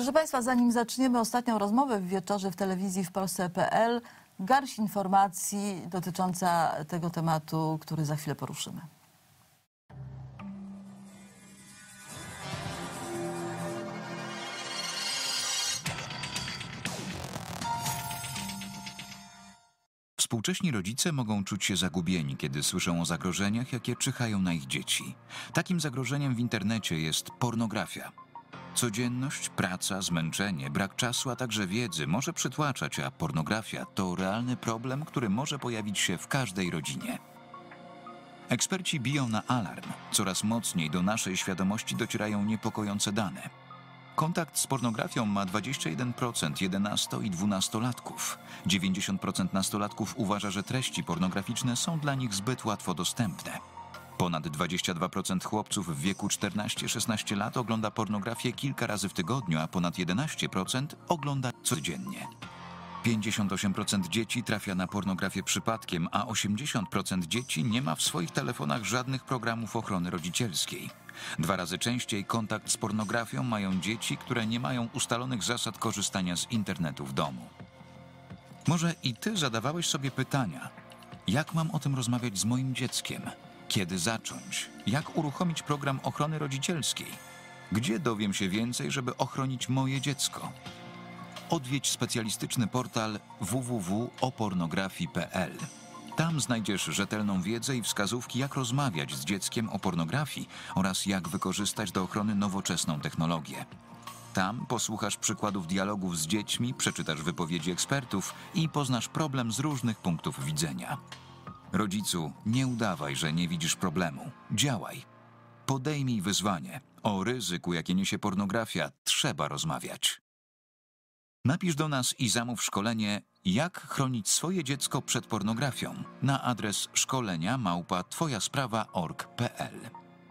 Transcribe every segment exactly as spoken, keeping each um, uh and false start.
Proszę Państwa, zanim zaczniemy ostatnią rozmowę w wieczorze w telewizji w Polsce kropka pe el, garść informacji dotycząca tego tematu, który za chwilę poruszymy. Współcześni rodzice mogą czuć się zagubieni, kiedy słyszą o zagrożeniach, jakie czyhają na ich dzieci. Takim zagrożeniem w internecie jest pornografia. Codzienność, praca, zmęczenie, brak czasu, a także wiedzy może przytłaczać, a pornografia to realny problem, który może pojawić się w każdej rodzinie. Eksperci biją na alarm. Coraz mocniej do naszej świadomości docierają niepokojące dane. Kontakt z pornografią ma dwadzieścia jeden procent jedenasto- i dwunastolatków. dziewięćdziesiąt procent nastolatków uważa, że treści pornograficzne są dla nich zbyt łatwo dostępne. Ponad dwadzieścia dwa procent chłopców w wieku czternaście szesnaście lat ogląda pornografię kilka razy w tygodniu, a ponad jedenaście procent ogląda codziennie. pięćdziesiąt osiem procent dzieci trafia na pornografię przypadkiem, a osiemdziesiąt procent dzieci nie ma w swoich telefonach żadnych programów ochrony rodzicielskiej. Dwa razy częściej kontakt z pornografią mają dzieci, które nie mają ustalonych zasad korzystania z internetu w domu. Może i ty zadawałeś sobie pytania: jak mam o tym rozmawiać z moim dzieckiem? Kiedy zacząć? Jak uruchomić program ochrony rodzicielskiej? Gdzie dowiem się więcej, żeby ochronić moje dziecko? Odwiedź specjalistyczny portal w w w kropka o pornografii kropka pe el. Tam znajdziesz rzetelną wiedzę i wskazówki, jak rozmawiać z dzieckiem o pornografii oraz jak wykorzystać do ochrony nowoczesną technologię. Tam posłuchasz przykładów dialogów z dziećmi, przeczytasz wypowiedzi ekspertów i poznasz problem z różnych punktów widzenia. Rodzicu, nie udawaj, że nie widzisz problemu. Działaj. Podejmij wyzwanie. O ryzyku, jakie niesie pornografia, trzeba rozmawiać. Napisz do nas i zamów szkolenie "Jak chronić swoje dziecko przed pornografią" na adres szkolenia małpa twoja sprawa kropka org kropka pe el.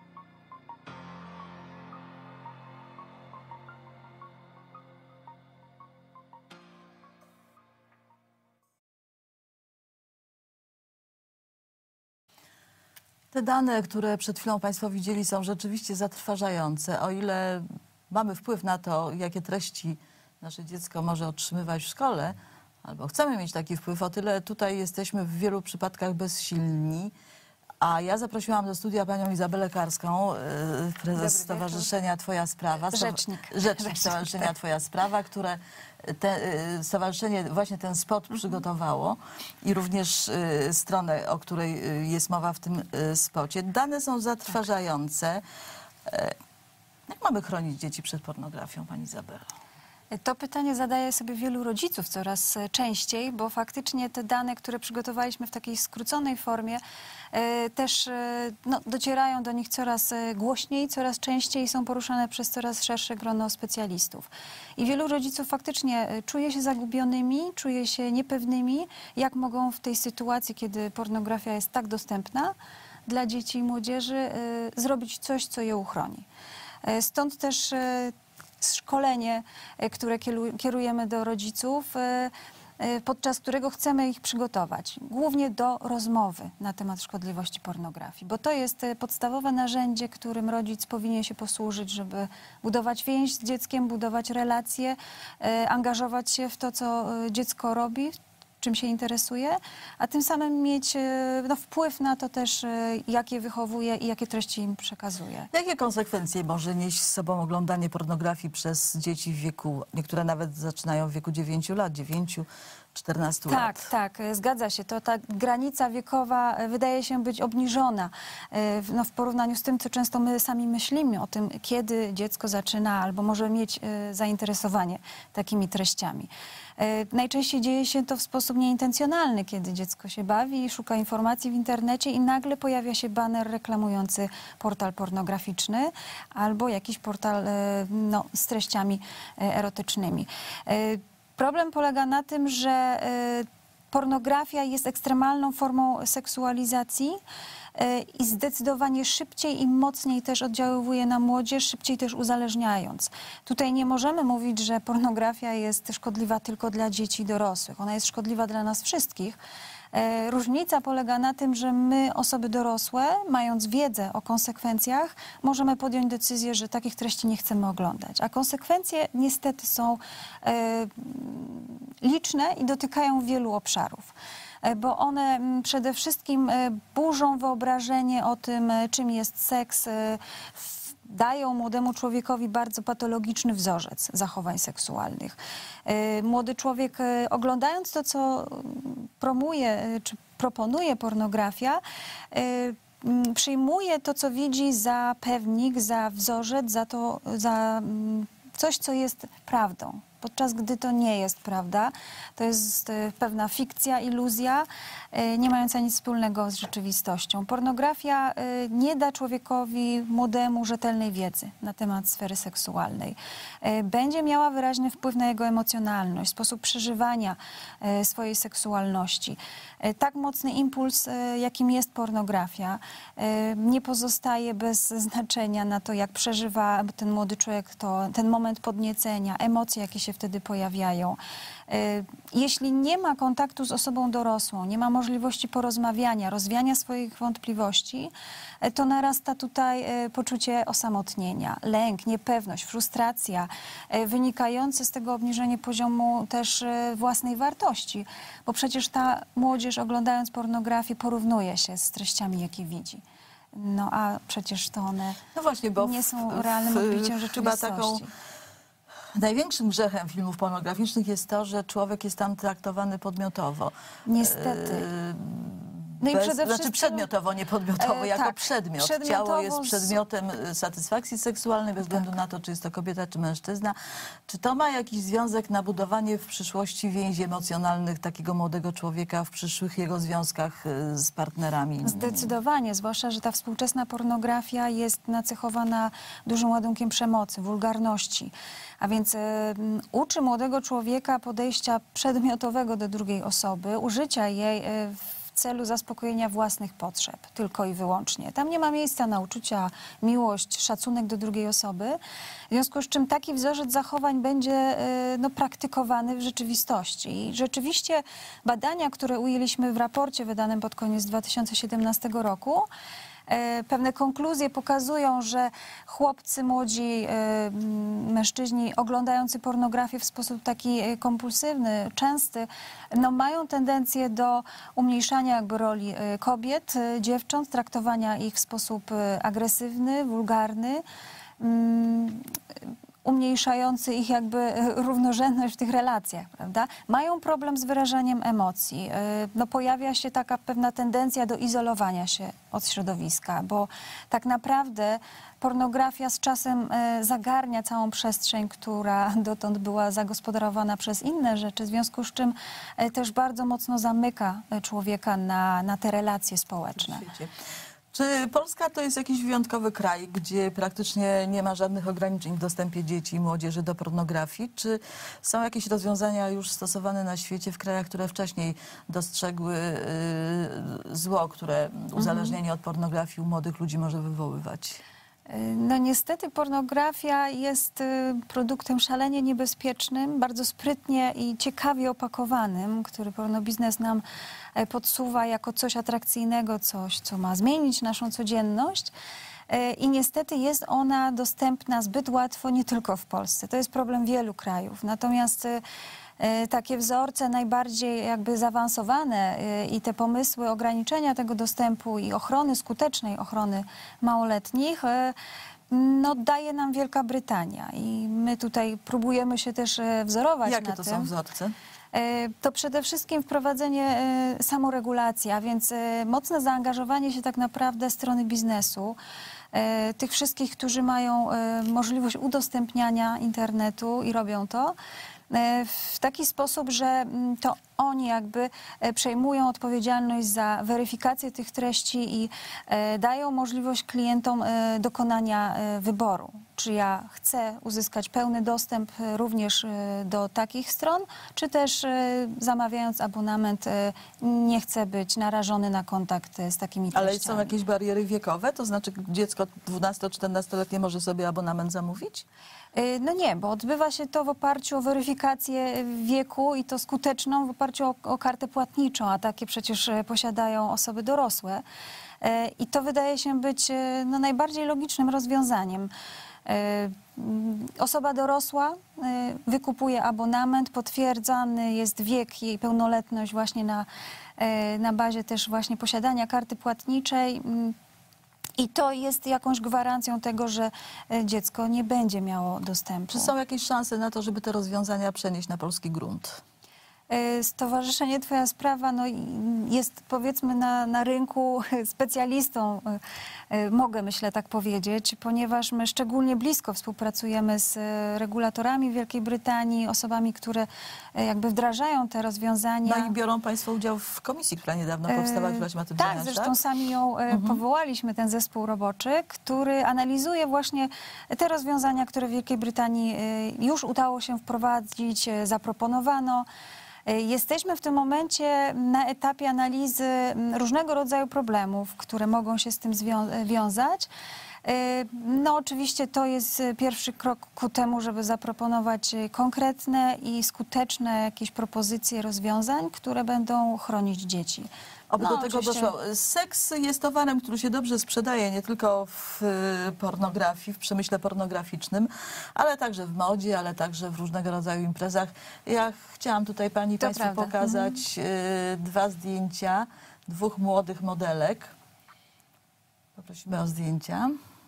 Te dane, które przed chwilą Państwo widzieli, są rzeczywiście zatrważające. O ile mamy wpływ na to, jakie treści nasze dziecko może otrzymywać w szkole, albo chcemy mieć taki wpływ, o tyle tutaj jesteśmy w wielu przypadkach bezsilni. A ja zaprosiłam do studia panią Izabelę Karską, prezes Stowarzyszenia Twoja Sprawa. Rzecznik. Rzecznik Stowarzyszenia Twoja Sprawa, które te, stowarzyszenie właśnie ten spot przygotowało i również stronę, o której jest mowa w tym spocie. Dane są zatrważające. Jak mamy chronić dzieci przed pornografią, pani Izabela? To pytanie zadaje sobie wielu rodziców coraz częściej, bo faktycznie te dane, które przygotowaliśmy w takiej skróconej formie, e, też e, no, docierają do nich coraz głośniej, coraz częściej, są poruszane przez coraz szersze grono specjalistów. I wielu rodziców faktycznie czuje się zagubionymi, czuje się niepewnymi, jak mogą w tej sytuacji, kiedy pornografia jest tak dostępna dla dzieci i młodzieży, e, zrobić coś, co je uchroni. E, stąd też e, szkolenie, które kierujemy do rodziców, podczas którego chcemy ich przygotować głównie do rozmowy na temat szkodliwości pornografii, bo to jest podstawowe narzędzie, którym rodzic powinien się posłużyć, żeby budować więź z dzieckiem, budować relacje, angażować się w to, co dziecko robi, czym się interesuje, a tym samym mieć no, wpływ na to też, jak je wychowuje i jakie treści im przekazuje. Jakie konsekwencje może nieść z sobą oglądanie pornografii przez dzieci w wieku, niektóre nawet zaczynają w wieku dziewięciu lat, dziewięciu, czternastu lat? Tak, tak, zgadza się. To ta granica wiekowa wydaje się być obniżona no, w porównaniu z tym, co często my sami myślimy o tym, kiedy dziecko zaczyna albo może mieć zainteresowanie takimi treściami. Najczęściej dzieje się to w sposób nieintencjonalny, kiedy dziecko się bawi, szuka informacji w internecie i nagle pojawia się baner reklamujący portal pornograficzny albo jakiś portal no, z treściami erotycznymi. Problem polega na tym, że pornografia jest ekstremalną formą seksualizacji i zdecydowanie szybciej i mocniej też oddziaływuje na młodzież, szybciej też uzależniając. Tutaj nie możemy mówić, że pornografia jest szkodliwa tylko dla dzieci i dorosłych. Ona jest szkodliwa dla nas wszystkich, E, Różnica polega na tym, że my, osoby dorosłe, mając wiedzę o konsekwencjach, możemy podjąć decyzję, że takich treści nie chcemy oglądać. A konsekwencje niestety są e, liczne i dotykają wielu obszarów, e, bo one m, przede wszystkim e, burzą wyobrażenie o tym, e, czym jest seks, e, w, dają młodemu człowiekowi bardzo patologiczny wzorzec zachowań seksualnych. E, Młody człowiek, e, oglądając to, co promuje, e, czy proponuje pornografia, e, m, przyjmuje to, co widzi, za pewnik, za wzorzec, za to, za m, coś, co jest prawdą. Podczas gdy to nie jest prawda, to jest e, pewna fikcja, iluzja, e, nie mająca nic wspólnego z rzeczywistością. Pornografia e, nie da człowiekowi młodemu rzetelnej wiedzy na temat sfery seksualnej. E, Będzie miała wyraźny wpływ na jego emocjonalność, sposób przeżywania e, swojej seksualności. E, Tak mocny impuls, e, jakim jest pornografia, e, nie pozostaje bez znaczenia na to, jak przeżywa ten młody człowiek to, ten moment podniecenia, emocje, jakie się wtedy pojawiają. E, Jeśli nie ma kontaktu z osobą dorosłą, nie ma możliwości porozmawiania, rozwiania swoich wątpliwości, e, to narasta tutaj e, poczucie osamotnienia, lęk, niepewność, frustracja, e, wynikające z tego obniżenie poziomu też e, własnej wartości, bo przecież ta młodzież, oglądając pornografię, porównuje się z treściami, jakie widzi. No a przecież to one No właśnie, bo nie w- są realnym w- odbiciem chyba taką rzeczywistości. największym grzechem filmów pornograficznych jest to, że człowiek jest tam traktowany podmiotowo. Niestety. E, No i bez, przede znaczy wszystkim- przedmiotowo, nie podmiotowo, E, jako tak, przedmiot. Ciało przedmiotowo jest z- przedmiotem e, satysfakcji seksualnej, bez względu na to, czy jest to kobieta, czy mężczyzna. Czy to ma jakiś związek na budowanie w przyszłości więzi emocjonalnych takiego młodego człowieka w przyszłych jego związkach e, z partnerami? Zdecydowanie, zwłaszcza, że ta współczesna pornografia jest nacechowana dużym ładunkiem przemocy, wulgarności. A więc e, m, uczy młodego człowieka podejścia przedmiotowego do drugiej osoby, użycia jej e, w celu zaspokojenia własnych potrzeb, tylko i wyłącznie. Tam nie ma miejsca na uczucia, miłość, szacunek do drugiej osoby. W związku z czym taki wzorzec zachowań będzie e, no, praktykowany w rzeczywistości. I rzeczywiście badania, które ujęliśmy w raporcie wydanym pod koniec dwa tysiące siedemnastego roku, e, pewne konkluzje pokazują, że chłopcy młodzi, e, m, mężczyźni oglądający pornografię w sposób taki e, kompulsywny, częsty, no, mają tendencję do umniejszania jakby roli e, kobiet, e, dziewcząt, traktowania ich w sposób e, agresywny, wulgarny, mm, umniejszający ich jakby e, równorzędność w tych relacjach, prawda? Mają problem z wyrażaniem emocji. E, No, pojawia się taka pewna tendencja do izolowania się od środowiska, bo tak naprawdę pornografia z czasem e, zagarnia całą przestrzeń, która dotąd była zagospodarowana przez inne rzeczy, w związku z czym e, też bardzo mocno zamyka e, człowieka na, na te relacje społeczne. w świecie. Czy Polska to jest jakiś wyjątkowy kraj, gdzie praktycznie nie ma żadnych ograniczeń w dostępie dzieci i młodzieży do pornografii? Czy są jakieś rozwiązania już stosowane na świecie w krajach, które wcześniej dostrzegły y, zło, które uzależnienie od pornografii u młodych ludzi może wywoływać? No niestety pornografia jest y, produktem szalenie niebezpiecznym, bardzo sprytnie i ciekawie opakowanym, który pornobiznes nam e, podsuwa jako coś atrakcyjnego, coś, co ma zmienić naszą codzienność. E, I niestety jest ona dostępna zbyt łatwo nie tylko w Polsce. To jest problem wielu krajów. Natomiast y, e, takie wzorce najbardziej jakby zaawansowane e, i te pomysły ograniczenia tego dostępu i ochrony, skutecznej ochrony małoletnich e, no, daje nam Wielka Brytania. I my tutaj próbujemy się też e, wzorować Jakie na to tym. są wzorce? E, To przede wszystkim wprowadzenie e, samoregulacji, a więc e, mocne zaangażowanie się tak naprawdę strony biznesu, e, tych wszystkich, którzy mają e, możliwość udostępniania internetu i robią to e, w taki sposób, że mm, to oni jakby e, przejmują odpowiedzialność za weryfikację tych treści i e, dają możliwość klientom e, dokonania e, wyboru. czy ja chcę uzyskać pełny dostęp e, również e, do takich stron, czy też e, zamawiając abonament e, nie chcę być narażony na kontakt e, z takimi treściami. Ale są jakieś bariery wiekowe? To znaczy dziecko dwunasto-czternastoletnie może sobie abonament zamówić? E, No nie, bo odbywa się to w oparciu o weryfikację wieku i to skuteczną w oparciu o, o kartę płatniczą, a takie przecież e, posiadają osoby dorosłe. E, I to wydaje się być e, no, najbardziej logicznym rozwiązaniem. E, mm, Osoba dorosła e, wykupuje abonament, potwierdzany jest wiek, jej pełnoletność właśnie na, e, na bazie też właśnie posiadania karty płatniczej. Mm, I to jest jakąś gwarancją tego, że e, dziecko nie będzie miało dostępu. Czy są jakieś szanse na to, żeby te rozwiązania przenieść na polski grunt? E, Stowarzyszenie Twoja Sprawa no, i- jest powiedzmy na, na rynku specjalistą, e, e, mogę myślę tak powiedzieć, ponieważ my szczególnie blisko współpracujemy z e, regulatorami Wielkiej Brytanii, osobami, które e, jakby wdrażają te rozwiązania. No i biorą Państwo udział w komisji, która niedawno powstała, która się ma tym Tak, zająć, zresztą tak? sami ją e, powołaliśmy, ten zespół roboczy, który analizuje właśnie te rozwiązania, które w Wielkiej Brytanii e, już udało się wprowadzić, e, zaproponowano. E, Jesteśmy w tym momencie na etapie analizy m, różnego rodzaju problemów, które mogą się z tym zwią- wiązać. E, No oczywiście to jest e, pierwszy krok ku temu, żeby zaproponować e, konkretne i skuteczne jakieś propozycje rozwiązań, które będą chronić dzieci. Oby No, do tego oczywiście- doszło. Seks jest towarem, który się dobrze sprzedaje nie tylko w y, pornografii, w przemyśle pornograficznym, ale także w modzie, ale także w różnego rodzaju imprezach. Ja chciałam tutaj Pani To Państwu prawda. pokazać y, dwa zdjęcia dwóch młodych modelek. Poprosimy o zdjęcia.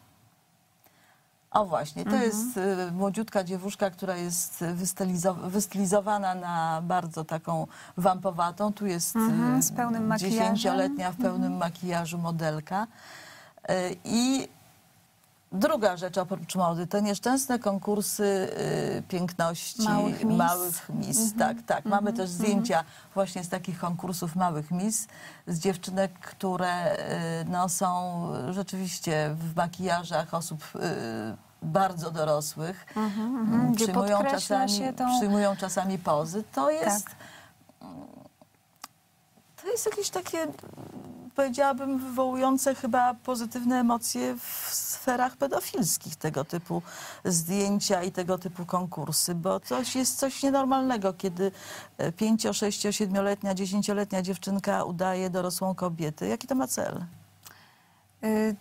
O właśnie, to jest y, młodziutka dziewuszka, która jest wystylizo- wystylizowana na bardzo taką wampowatą. Tu jest Mhm, y, z pełnym makijażem. dziesięcioletnia w pełnym makijażu modelka. Y, I druga rzecz oprócz mody, to nieszczęsne konkursy y, piękności Małych mis. małych mis. Tak, tak. Mamy też zdjęcia właśnie z takich konkursów małych mis, z dziewczynek, które y, no, są rzeczywiście w makijażach osób y, bardzo dorosłych. mhm, gdzie Przyjmują podkreśla czasami, się tą- przyjmują czasami pozy. To jest, Tak. to jest jakieś takie, powiedziałabym, wywołujące chyba pozytywne emocje w sferach pedofilskich, tego typu zdjęcia i tego typu konkursy, bo coś jest coś nienormalnego, kiedy e, pięcio, sześcio, siedmioletnia, dziesięcioletnia dziewczynka udaje dorosłą kobietę. Jaki to ma cel? Y,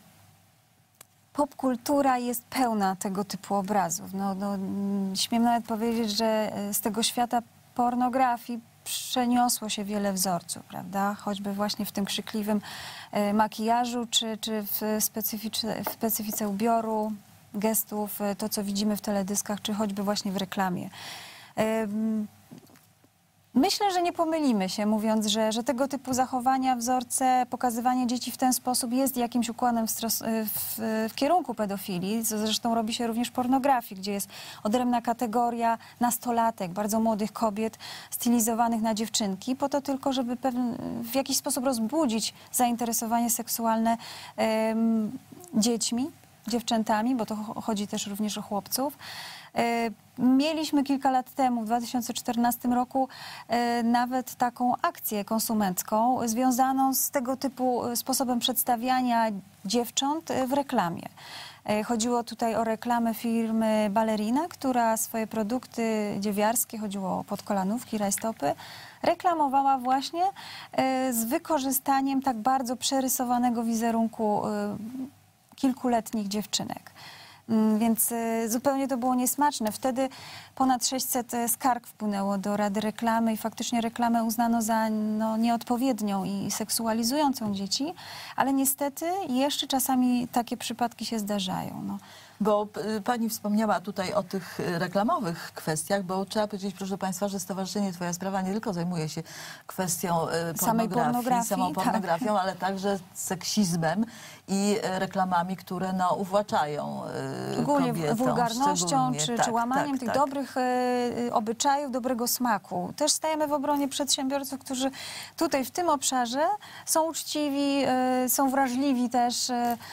Popkultura jest pełna tego typu obrazów. No, no, mm, śmiem nawet powiedzieć, że y, z tego świata pornografii przeniosło się wiele wzorców, prawda? Choćby właśnie w tym krzykliwym y, makijażu, czy, czy w, specyficzne- w specyfice ubioru, gestów, y, to co widzimy w teledyskach, czy choćby właśnie w reklamie. Ym, Myślę, że nie pomylimy się, mówiąc, że, że tego typu zachowania, wzorce, pokazywanie dzieci w ten sposób jest jakimś układem w, stros- w, w kierunku pedofilii, co zresztą robi się również w pornografii, gdzie jest odrębna kategoria nastolatek, bardzo młodych kobiet stylizowanych na dziewczynki, po to tylko, żeby pewien, w jakiś sposób rozbudzić zainteresowanie seksualne em, dziećmi, dziewczętami, bo to cho- chodzi też również o chłopców. E, Mieliśmy kilka lat temu, w dwa tysiące czternastym roku, e, nawet taką akcję konsumencką związaną z tego typu e, sposobem przedstawiania dziewcząt e, w reklamie. E, Chodziło tutaj o reklamę firmy Ballerina, która swoje produkty dziewiarskie, chodziło o podkolanówki, rajstopy, reklamowała właśnie e, z wykorzystaniem tak bardzo przerysowanego wizerunku e, kilkuletnich dziewczynek. Mm, Więc y, zupełnie to było niesmaczne. Wtedy ponad sześćset skarg wpłynęło do Rady Reklamy i faktycznie reklamę uznano za no, nieodpowiednią i seksualizującą dzieci, ale niestety jeszcze czasami takie przypadki się zdarzają. No. Bo y, Pani wspomniała tutaj o tych y, reklamowych kwestiach, bo trzeba powiedzieć, proszę Państwa, że Stowarzyszenie Twoja Sprawa nie tylko zajmuje się kwestią y, Samej pornografii, samą tak. pornografią, ale także seksizmem i y, reklamami, które no, uwłaczają e, Szczególnie kobietom. wulgarnością Szczególnie, czy, tak, czy łamaniem tak, tych tak. dobrych e, obyczajów, dobrego smaku. Też stajemy w obronie przedsiębiorców, którzy tutaj w tym obszarze są uczciwi, e, są wrażliwi też e, e,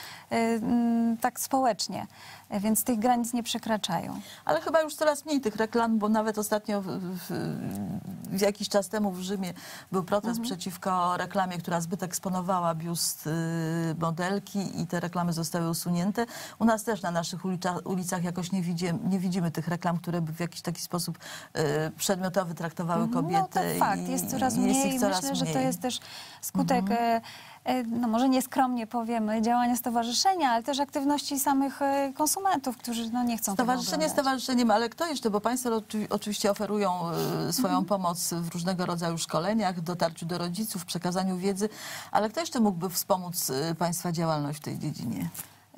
m, tak społecznie, e, więc tych granic nie przekraczają. Ale chyba już coraz mniej tych reklam, bo nawet ostatnio w, w, w jakiś czas temu w Rzymie był protest przeciwko reklamie, która zbyt eksponowała biust y, modelki i te reklamy zostały usunięte. U nas też na naszych ulica, ulicach jakoś nie, widzi, nie widzimy tych reklam, które by w jakiś taki sposób y, przedmiotowy traktowały kobiety. No to fakt, i- jest coraz i jest mniej ich i coraz myślę, że to mniej. jest też skutek, e, e, no może nieskromnie powiemy, działania stowarzyszenia, ale też aktywności samych e, konsumentów, którzy no nie chcą tego Stowarzyszenie oglądać. stowarzyszeniem, ale kto jeszcze? Bo państwo oczy- oczywiście oferują y, swoją Mhm. pomoc w różnego rodzaju szkoleniach, w dotarciu do rodziców, w przekazaniu wiedzy, ale kto jeszcze mógłby wspomóc y, państwa działalność w tej dziedzinie?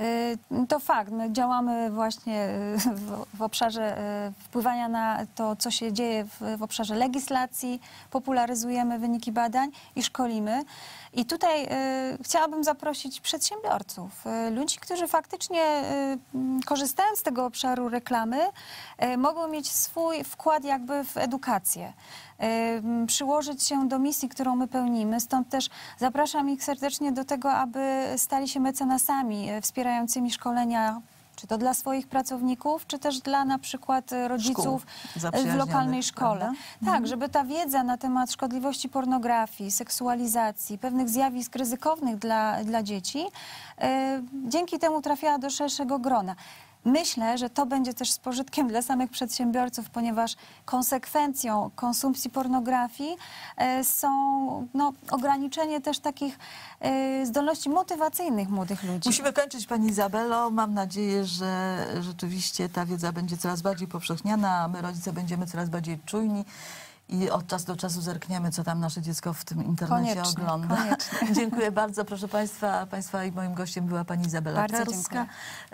Y, To fakt. My działamy właśnie y, w, w obszarze y, wpływania na to, co się dzieje w, w obszarze legislacji, popularyzujemy wyniki badań i szkolimy. I tutaj y, chciałabym zaprosić przedsiębiorców, y, ludzi, którzy faktycznie y, m, korzystając z tego obszaru reklamy, y, mogą mieć swój wkład jakby w edukację. y, m, Przyłożyć się do misji, którą my pełnimy. Stąd też zapraszam ich serdecznie do tego, aby stali się mecenasami y, wspierającymi szkolenia, czy to dla swoich pracowników, czy też dla na przykład y, rodziców w zaprzyjaźnionych, lokalnej szkole. prawda? Tak, żeby ta wiedza na temat szkodliwości pornografii, seksualizacji, pewnych zjawisk ryzykownych dla, dla dzieci, y, dzięki temu trafiała do szerszego grona. Myślę, że to będzie też z pożytkiem dla samych przedsiębiorców, ponieważ konsekwencją konsumpcji pornografii e, są no, ograniczenie też takich e, zdolności motywacyjnych młodych ludzi. Musimy kończyć, pani Izabelo. Mam nadzieję, że rzeczywiście ta wiedza będzie coraz bardziej powszechniana, a my rodzice będziemy coraz bardziej czujni i od czasu do czasu zerkniemy, co tam nasze dziecko w tym internecie Koniecznie, ogląda. koniecznie. Dziękuję bardzo, proszę państwa. Państwa i moim gościem była pani Izabela Bardzo Karska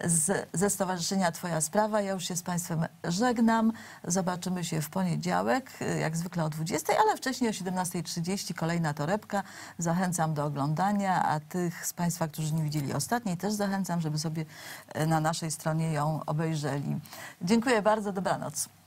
z, ze Stowarzyszenia Twoja Sprawa. Ja już się z państwem żegnam. Zobaczymy się w poniedziałek, jak zwykle o dwudziestej, ale wcześniej o siedemnastej trzydzieści kolejna torebka. Zachęcam do oglądania, a tych z państwa, którzy nie widzieli ostatniej, też zachęcam, żeby sobie na naszej stronie ją obejrzeli. Dziękuję bardzo, dobranoc.